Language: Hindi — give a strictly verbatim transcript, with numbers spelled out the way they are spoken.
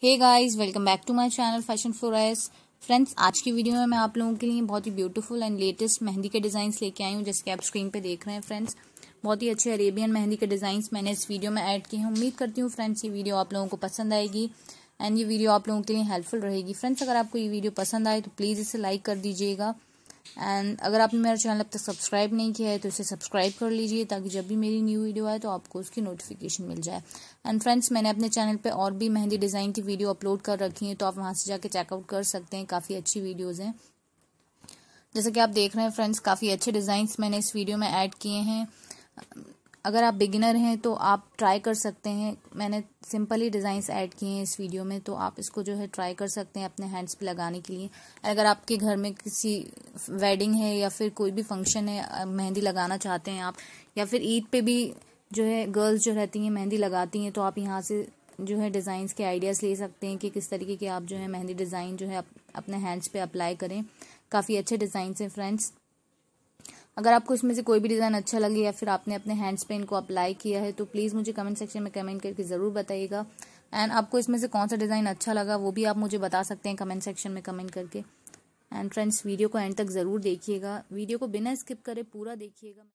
Hey guys, welcome back to my channel fashion for S. Friends, आज की वीडियो में मैं आप लोगों के लिए बहुत ही ब्यूटीफुल एंड लेटेस्ट मेहंदी के डिजाइन्स लेके आई हूँ, जैसे कि आप स्क्रीन पे देख रहे हैं। फ्रेंड्स, बहुत ही अच्छे अरेबियन मेहंदी के डिजाइन्स मैंने इस वीडियो में ऐड किए हैं। उम्मीद करती हूँ फ्रेंड्स ये वीडियो आप लोगों को पसंद आएगी एंड ये वीडियो आप लोगों के लिए हेल्पफुल रहेगी। फ्रेंड्स, अगर आपको ये वीडियो पसंद आए तो प्लीज़ इसे लाइक कर दीजिएगा एंड अगर आपने मेरा चैनल अब तक सब्सक्राइब नहीं किया है तो इसे सब्सक्राइब कर लीजिए, ताकि जब भी मेरी न्यू वीडियो आए तो आपको उसकी नोटिफिकेशन मिल जाए। एंड फ्रेंड्स, मैंने अपने चैनल पे और भी मेहंदी डिज़ाइन की वीडियो अपलोड कर रखी है, तो आप वहां से जाके चेकआउट कर सकते हैं। काफ़ी अच्छी वीडियोज़ हैं, जैसे कि आप देख रहे हैं। फ्रेंड्स, काफ़ी अच्छे डिज़ाइंस मैंने इस वीडियो में ऐड किए हैं। अगर आप बिगिनर हैं तो आप ट्राई कर सकते हैं। मैंने सिंपल ही डिज़ाइंस ऐड किए हैं इस वीडियो में, तो आप इसको जो है ट्राई कर सकते हैं अपने हैंड्स पे लगाने के लिए। अगर आपके घर में किसी वेडिंग है या फिर कोई भी फंक्शन है, मेहंदी लगाना चाहते हैं आप, या फिर ईद पे भी जो है गर्ल्स जो रहती हैं मेहंदी लगाती हैं, तो आप यहाँ से जो है डिज़ाइंस के आइडियाज़ ले सकते हैं कि किस तरीके के आप जो है मेहंदी डिज़ाइन जो है अप, अपने हैंड्स पे अप्लाई करें। काफ़ी अच्छे डिज़ाइंस हैं फ्रेंड्स। अगर आपको इसमें से कोई भी डिज़ाइन अच्छा लगे या फिर आपने अपने हैंड्स पे इनको अप्लाई किया है तो प्लीज़ मुझे कमेंट सेक्शन में कमेंट करके ज़रूर बताइएगा। एंड आपको इसमें से कौन सा डिज़ाइन अच्छा लगा वो भी आप मुझे बता सकते हैं कमेंट सेक्शन में कमेंट करके। एंड फ्रेंड्स, वीडियो को एंड तक ज़रूर देखिएगा, वीडियो को बिना स्किप करे पूरा देखिएगा।